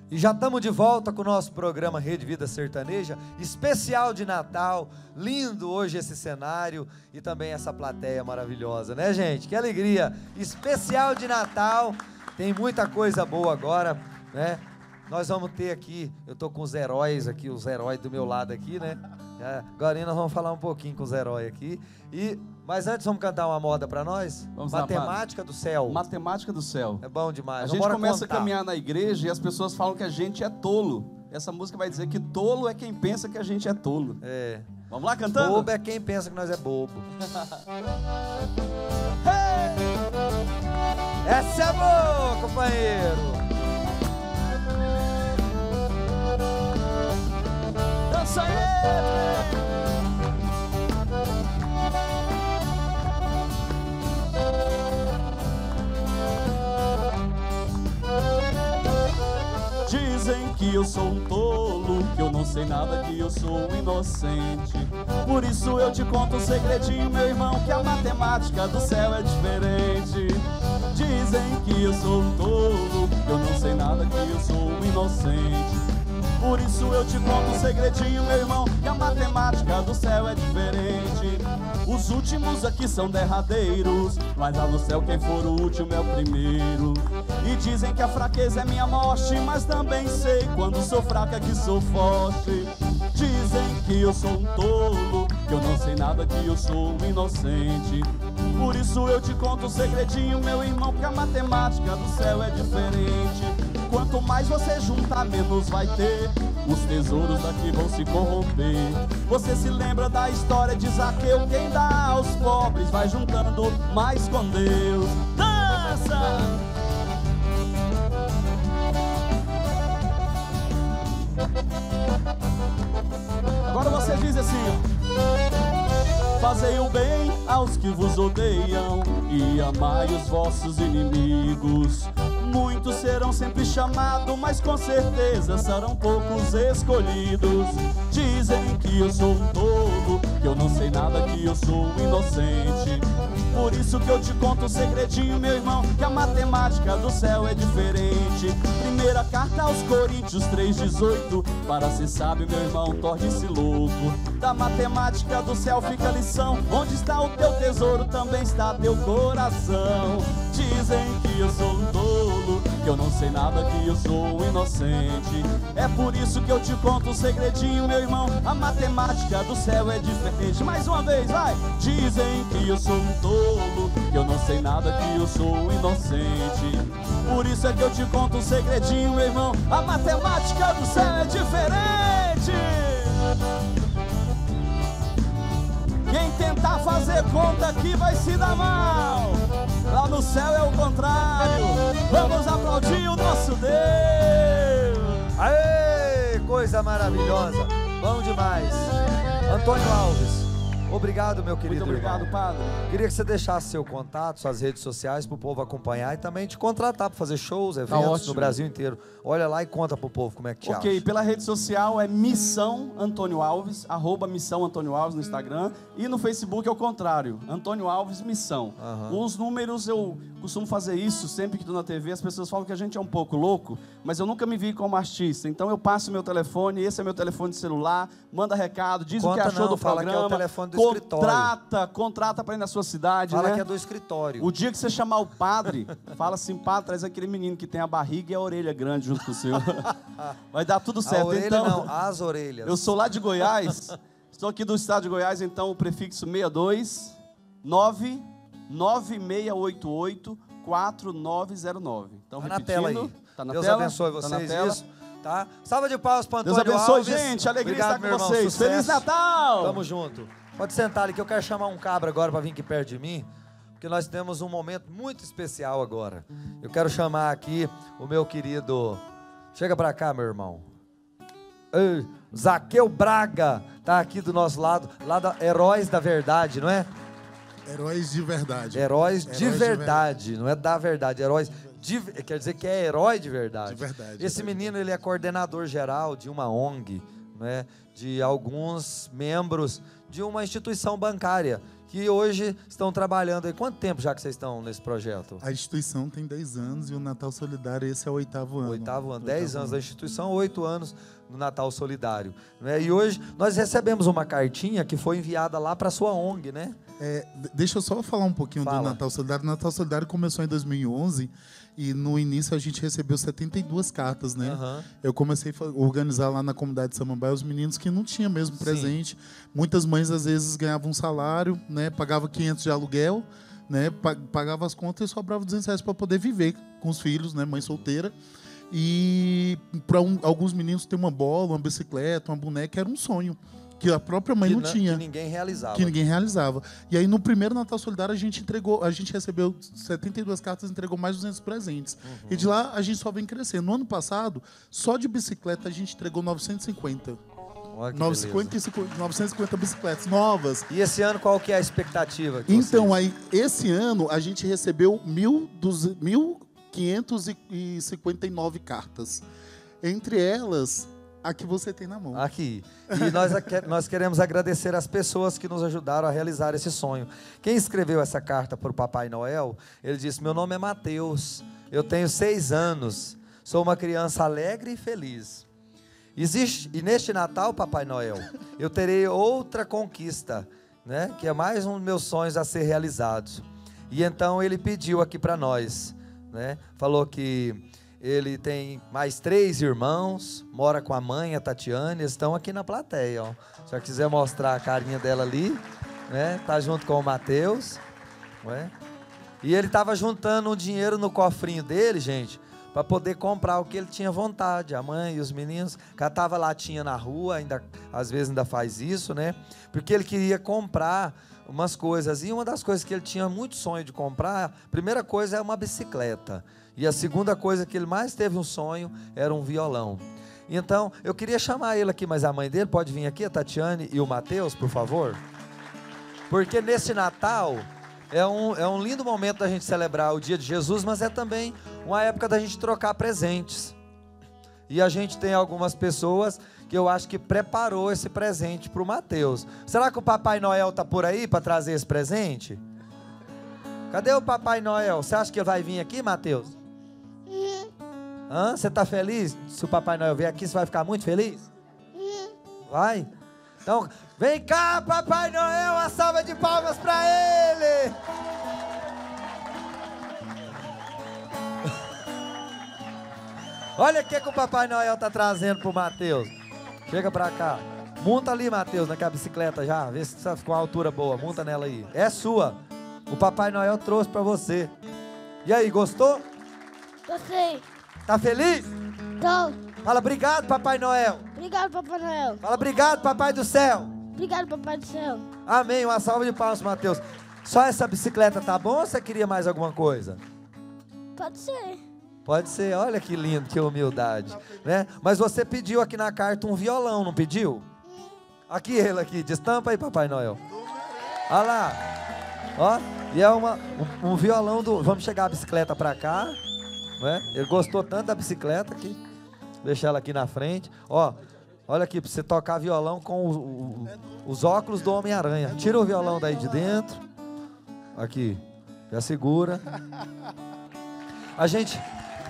E já estamos de volta com o nosso programa Rede Vida Sertaneja, especial de Natal. Lindo hoje esse cenário e também essa plateia maravilhosa, né, gente? Que alegria! Especial de Natal, tem muita coisa boa agora, né? Nós vamos ter aqui, eu tô com os heróis aqui, os heróis do meu lado aqui, né? Agora nós vamos falar um pouquinho com os heróis aqui. Mas antes vamos cantar uma moda para nós? Vamos Matemática do Céu. Matemática do Céu. É bom demais. A gente começa a caminhar na igreja e as pessoas falam que a gente é tolo. Essa música vai dizer que tolo é quem pensa que a gente é tolo. É. Vamos lá cantando? Bobo é quem pensa que nós é bobo. Essa é boa, companheiro. Dança aí! Dizem que eu sou um tolo, que eu não sei nada, que eu sou inocente. Por isso eu te conto um segredinho, meu irmão, que a matemática do céu é diferente. Dizem que eu sou um tolo, que eu não sei nada, que eu sou inocente. Por isso eu te conto um segredinho, meu irmão, que a matemática do céu é diferente. Os últimos aqui são derradeiros, mas lá no céu quem for o último é o primeiro. E dizem que a fraqueza é minha morte, mas também sei quando sou fraco é que sou forte. Dizem que eu sou um tolo, que eu não sei nada, que eu sou um inocente. Por isso eu te conto um segredinho, meu irmão, que a matemática do céu é diferente. Quanto mais você juntar, menos vai ter. Os tesouros daqui vão se corromper. Você se lembra da história de Zaqueu? Quem dá aos pobres vai juntando mais com Deus. Dança! Agora você diz assim, ó: fazei o bem aos que vos odeiam e amai os vossos inimigos. Muitos serão sempre chamados, mas com certeza serão poucos escolhidos. Dizem que eu sou um tolo, que eu não sei nada, que eu sou um inocente. Por isso que eu te conto um segredinho, meu irmão, que a matemática do céu é diferente. Primeira carta aos Coríntios 3,18: para ser sábio, meu irmão, torne-se louco. Da matemática do céu fica a lição: onde está o teu tesouro, também está teu coração. Dizem que eu sou um tolo, que eu não sei nada, que eu sou inocente. É por isso que eu te conto um segredinho, meu irmão, a matemática do céu é diferente. Mais uma vez, vai! Dizem que eu sou um tolo, que eu não sei nada, que eu sou inocente. Por isso é que eu te conto um segredinho, meu irmão, a matemática do céu é diferente. Quem tentar fazer conta aqui vai se dar mal. Lá no céu é o contrário. Vamos aplaudir o nosso Deus. Aê, coisa maravilhosa. Bom demais. Antônio Alves, obrigado, meu querido. Muito obrigado, irmão. padre. Queria que você deixasse seu contato, suas redes sociais para o povo acompanhar e também te contratar para fazer shows, eventos no Brasil inteiro. Olha lá e conta pro povo como é que te acha. Ok, pela rede social é Missão Antônio Alves, @Missão Antônio Alves no Instagram, e no Facebook é o contrário, Antônio Alves Missão. Os números, eu costumo fazer isso sempre que estou na TV, as pessoas falam que a gente é um pouco louco, mas eu nunca me vi como artista, então eu passo meu telefone, esse é meu telefone de celular, manda recado, diz o que achou do fala programa, que é o telefone do escritório. Contrata para ir na sua cidade, fala né? que é do escritório. O dia que você chamar o padre, fala assim: padre, traz aquele menino que tem a barriga e a orelha grande junto com o senhor. Vai dar tudo certo. A orelha então, não, as orelhas. Eu sou lá de Goiás, estou aqui do estado de Goiás, então o prefixo 62 99688 4909. Então, tá repetindo, na tela aí. Tá na Deus tela? abençoe vocês, isso. Tá? Salva de palmas para Antônio Deus abençoe, Alves. gente. Alegria Obrigado, estar com meu irmão, vocês. sucesso. Feliz Natal! Tamo junto. Pode sentar ali que eu quero chamar um cabra agora para vir aqui perto de mim, porque nós temos um momento muito especial agora. Eu quero chamar aqui o meu querido... Chega para cá, meu irmão. Ei, Zaqueu Braga tá aqui do nosso lado, lá da Heróis da Verdade, não é? Heróis de verdade. Heróis de verdade, não é da verdade, heróis de, quer dizer que é herói de verdade. De verdade. Esse menino, ele é coordenador geral de uma ONG, né, de alguns membros de uma instituição bancária que hoje estão trabalhando aí. Quanto tempo já que vocês estão nesse projeto? A instituição tem 10 anos e o Natal Solidário, esse é o 8º ano. 8º ano, 10 anos da instituição, 8 anos no Natal Solidário. Né? E hoje nós recebemos uma cartinha que foi enviada lá para a sua ONG, né? Deixa eu só falar um pouquinho do Natal Solidário. O Natal Solidário começou em 2011 e no início a gente recebeu 72 cartas, né? Uhum. Eu comecei a organizar lá na comunidade de Samambaia os meninos que não tinham mesmo presente. Muitas mães às vezes ganhavam um salário, né? Pagava 500 de aluguel, né? Pagava as contas e sobrava R$200 para poder viver com os filhos, né? Mãe solteira. E para alguns meninos ter uma bola, uma bicicleta, uma boneca era um sonho que a própria mãe não tinha. Que ninguém realizava. Que ninguém realizava. E aí, no primeiro Natal Solidário, a gente recebeu 72 cartas e entregou mais de 200 presentes. Uhum. E de lá, a gente só vem crescendo. No ano passado, só de bicicleta, a gente entregou 950. Olha que 950 bicicletas novas. E esse ano, qual que é a expectativa? Então, aí, esse ano, a gente recebeu 1.559 cartas. Entre elas... a que você tem na mão. Aqui. E nós queremos agradecer as pessoas que nos ajudaram a realizar esse sonho. Quem escreveu essa carta para o Papai Noel, ele disse: meu nome é Mateus, eu tenho 6 anos, sou uma criança alegre e feliz. E neste Natal, Papai Noel, eu terei outra conquista, né, que é mais um dos meus sonhos a ser realizados. E então ele pediu aqui para nós, né, falou que ele tem mais 3 irmãos, mora com a mãe, a Tatiane, estão aqui na plateia, ó. Se você quiser mostrar a carinha dela ali, né? Tá junto com o Mateus, né? E ele estava juntando o dinheiro no cofrinho dele, gente, para poder comprar o que ele tinha vontade. A mãe e os meninos catava latinha na rua, às vezes ainda faz isso, né? Porque ele queria comprar umas coisas. E uma das coisas que ele tinha muito sonho de comprar, a primeira coisa é uma bicicleta. E a segunda coisa que ele mais teve um sonho era um violão. Então, eu queria chamar ele aqui, mas a mãe dele pode vir aqui, a Tatiane e o Mateus, por favor? Porque nesse Natal é um lindo momento da gente celebrar o dia de Jesus, mas é também uma época da gente trocar presentes. E a gente tem algumas pessoas que eu acho que preparou esse presente para o Mateus. Será que o Papai Noel está por aí para trazer esse presente? Cadê o Papai Noel? Você acha que ele vai vir aqui, Mateus? Você está feliz? Se o Papai Noel vier aqui, você vai ficar muito feliz? Vai? Então, vem cá, Papai Noel, uma salva de palmas para ele! Olha o que o Papai Noel está trazendo para o Mateus. Chega para cá. Monta ali, Mateus, naquela bicicleta já. Vê se você ficou uma altura boa. Monta nela aí. É sua. O Papai Noel trouxe para você. E aí, gostou? Gostei. Tá feliz? Tô. Fala obrigado, Papai Noel. Obrigado, Papai Noel. Fala obrigado, Papai do Céu. Obrigado, Papai do Céu. Amém. Uma salva de palmas, Mateus. Só essa bicicleta tá bom ou você queria mais alguma coisa? Pode ser. Pode ser. Olha que lindo, que humildade, né? Mas você pediu aqui na carta um violão, não pediu? Aqui ele aqui. Destampa aí, Papai Noel. Olha lá. Ó, e é um violão do... Vamos chegar a bicicleta pra cá, né? Ele gostou tanto da bicicleta que... Deixa ela aqui na frente. Ó, olha aqui, pra você tocar violão com os óculos do Homem-Aranha. Tira o violão daí de dentro. Aqui, já segura. A gente...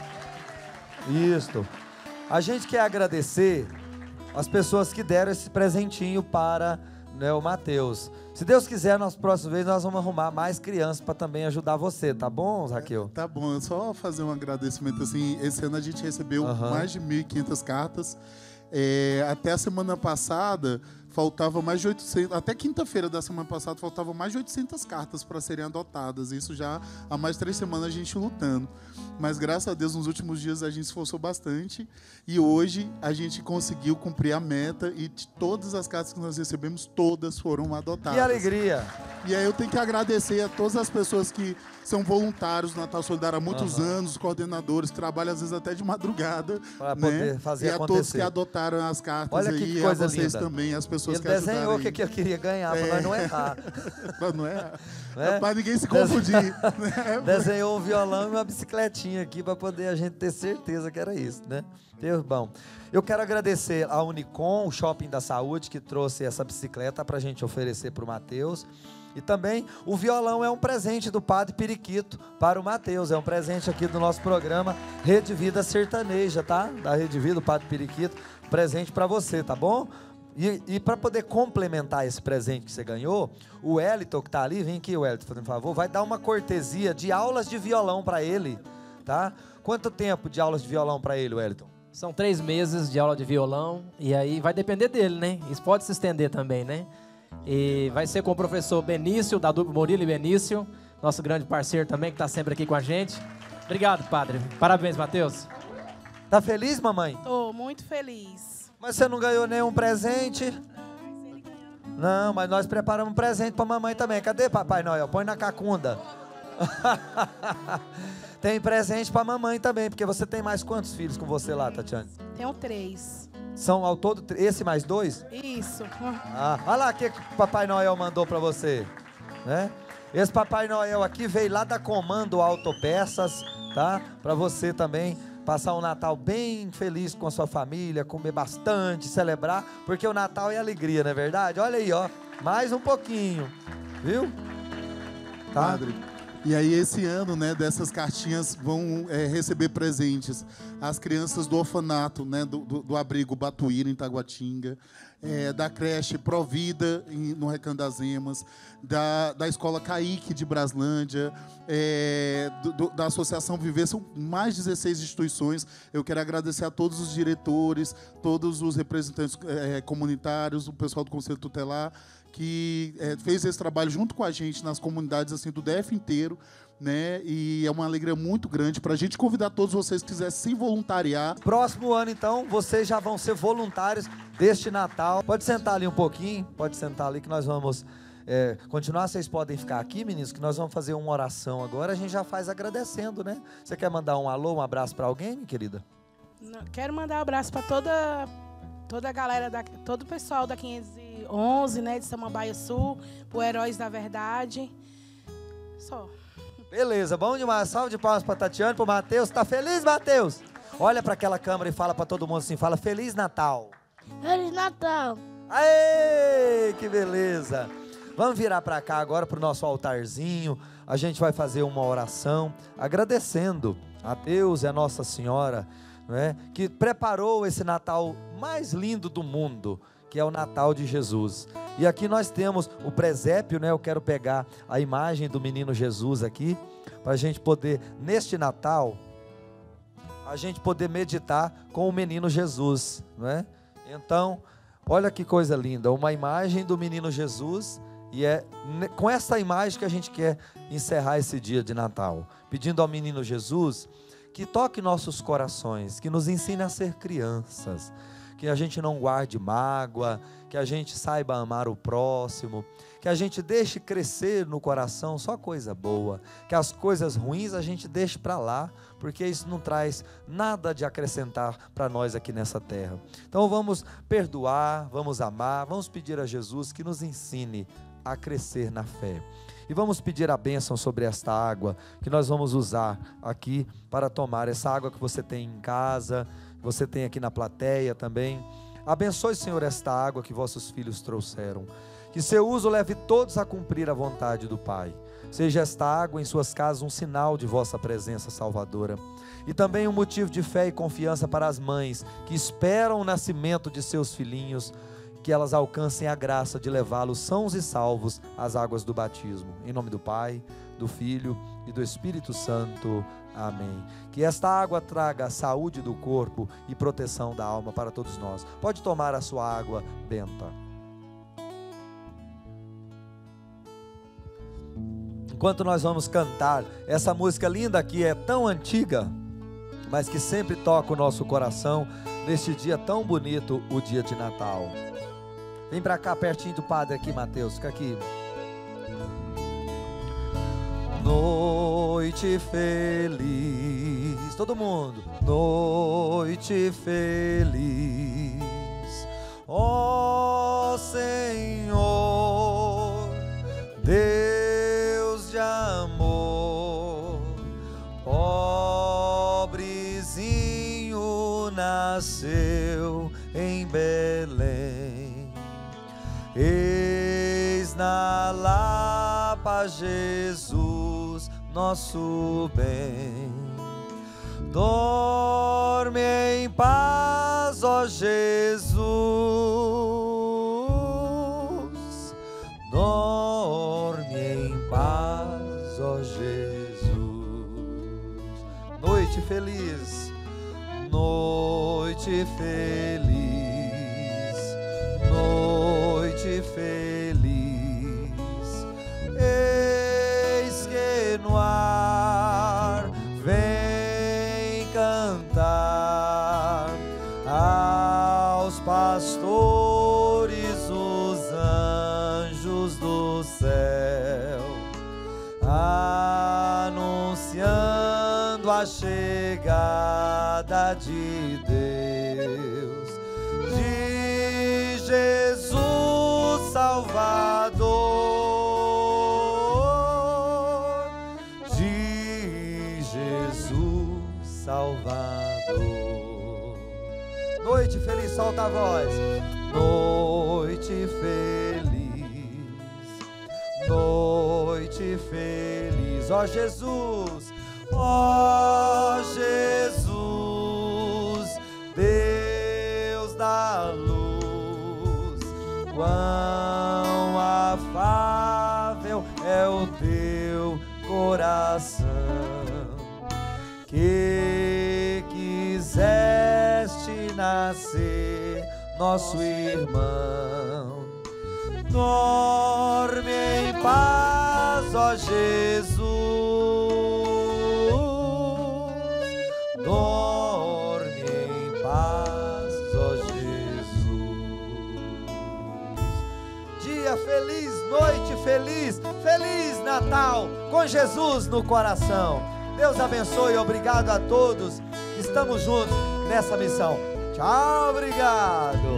Isso. A gente quer agradecer as pessoas que deram esse presentinho para... né, o Mateus. Se Deus quiser, nas próximas vezes nós vamos arrumar mais crianças para também ajudar você, tá bom, Raquel? Tá bom, só fazer um agradecimento assim, esse ano a gente recebeu mais de 1.500 cartas, até a semana passada faltava mais de 800, até quinta-feira da semana passada faltava mais de 800 cartas para serem adotadas, isso já há mais de 3 semanas a gente lutando, mas graças a Deus nos últimos dias a gente se esforçou bastante e hoje a gente conseguiu cumprir a meta e todas as cartas que nós recebemos, todas foram adotadas. Que alegria! E aí eu tenho que agradecer a todas as pessoas que são voluntários do Natal Solidário há muitos anos, coordenadores, que trabalham às vezes até de madrugada. Para poder fazer acontecer. E a todos que adotaram as cartas. Olha aí, que coisa e a vocês linda. também, as pessoas ele que ajudaram. Ele desenhou o que ele queria ganhar, para nós não errar. Para não errar. Para ninguém se confundir. Né? Desenhou um violão e uma bicicletinha aqui para poder a gente ter certeza que era isso, né? Deus bom. Eu quero agradecer a Unicom, o Shopping da Saúde, que trouxe essa bicicleta para a gente oferecer para o Mateus. E também o violão é um presente do Padre Periquito para o Mateus. É um presente aqui do nosso programa Rede Vida Sertaneja, tá? Da Rede Vida, o Padre Periquito. Presente para você, tá bom? E para poder complementar esse presente que você ganhou, o Wellington que tá ali, vem aqui, Wellington, fazendo favor, vai dar uma cortesia de aulas de violão para ele, tá? Quanto tempo de aulas de violão para ele, Wellington? São 3 meses de aula de violão, e aí vai depender dele, né? Isso pode se estender também, né? E vai ser com o professor Benício, da dupla Murilo e Benício, nosso grande parceiro também, que está sempre aqui com a gente. Obrigado, padre. Parabéns, Mateus. Tá feliz, mamãe? Tô muito feliz. Mas você não ganhou nenhum presente? Não, mas nós preparamos um presente pra mamãe também. Cadê Papai Noel? Põe na cacunda. Tem presente pra mamãe também, porque você tem mais quantos filhos com você lá, Tatiane? Tenho 3. São ao todo, esse mais 2? Isso. Olha lá o que o Papai Noel mandou pra você, né? Esse Papai Noel aqui veio lá da Comando Autopeças, tá? Pra você também passar um Natal bem feliz com a sua família, comer bastante, celebrar, porque o Natal é alegria, não é verdade? Olha aí, ó, mais um pouquinho, viu? Tá? Padre, e aí esse ano, né, dessas cartinhas vão receber presentes as crianças do orfanato, né, do abrigo Batuíra, em Taguatinga, da creche Provida, no Recanto das Emas, da escola Caíque de Braslândia, da Associação Viver. São mais 16 instituições. Eu quero agradecer a todos os diretores, todos os representantes comunitários, o pessoal do Conselho Tutelar, que fez esse trabalho junto com a gente nas comunidades assim, do DF inteiro, né? E é uma alegria muito grande para a gente convidar todos vocês que quiserem se voluntariar. Próximo ano, então, vocês já vão ser voluntários deste Natal. Pode sentar ali um pouquinho, pode sentar ali que nós vamos continuar. Vocês podem ficar aqui, meninos, que nós vamos fazer uma oração agora. A gente já faz agradecendo, né? Você quer mandar um alô, um abraço para alguém, minha querida? Quero mandar um abraço para toda a galera, todo o pessoal da 511, né, de Samambaia Sul, pro Heróis da Verdade. Só. Beleza, bom demais. Salve de palmas para Tatiane, para o Mateus. Tá feliz, Mateus? Olha para aquela câmera e fala para todo mundo assim, fala Feliz Natal. Feliz Natal. Aê, que beleza. Vamos virar para cá agora para o nosso altarzinho. A gente vai fazer uma oração agradecendo a Deus e a Nossa Senhora, né, que preparou esse Natal mais lindo do mundo, que é o Natal de Jesus. E aqui nós temos o presépio, né? Eu quero pegar a imagem do menino Jesus aqui, para a gente poder, neste Natal, a gente poder meditar com o menino Jesus, né? Então, olha que coisa linda, uma imagem do menino Jesus, e é com essa imagem que a gente quer encerrar esse dia de Natal, pedindo ao menino Jesus que toque nossos corações, que nos ensine a ser crianças, que a gente não guarde mágoa, que a gente saiba amar o próximo, que a gente deixe crescer no coração só coisa boa, que as coisas ruins a gente deixe para lá, porque isso não traz nada de acrescentar para nós aqui nessa terra. Então vamos perdoar, vamos amar, vamos pedir a Jesus que nos ensine a crescer na fé. E vamos pedir a bênção sobre esta água, que nós vamos usar aqui para tomar, essa água que você tem em casa, você tem aqui na plateia também. Abençoe, Senhor, esta água que vossos filhos trouxeram. Que seu uso leve todos a cumprir a vontade do Pai. Seja esta água em suas casas um sinal de vossa presença salvadora. E também um motivo de fé e confiança para as mães que esperam o nascimento de seus filhinhos, que elas alcancem a graça de levá-los sãos e salvos às águas do batismo. Em nome do Pai, do Filho e do Espírito Santo. Amém. Que esta água traga saúde do corpo e proteção da alma para todos nós. Pode tomar a sua água benta. Enquanto nós vamos cantar essa música linda que é tão antiga, mas que sempre toca o nosso coração neste dia tão bonito, o dia de Natal. Vem para cá pertinho do padre aqui, Mateus, fica aqui. Noite feliz, todo mundo. Noite feliz, ó Senhor, Deus de amor, pobrezinho nasceu em Belém, eis na Jesus, nosso bem. Dorme em paz, ó Jesus. Dorme em paz, ó Jesus. Noite feliz, noite feliz, noite feliz. Eis que no ar vem cantar aos pastores os anjos do céu, anunciando a chegada de Deus, de Jesus Salvador, de Jesus Salvador. Noite feliz, solta a voz. Noite feliz, noite feliz, ó Jesus, ó Jesus, Deus da luz. Quão afável é o teu coração, que quiseste nascer nosso irmão. Dorme em paz, ó Jesus. Dorme em paz, ó Jesus. Dia feliz, noite feliz, Feliz Natal com Jesus no coração. Deus abençoe, obrigado a todos que estamos juntos nessa missão. Tchau, obrigado.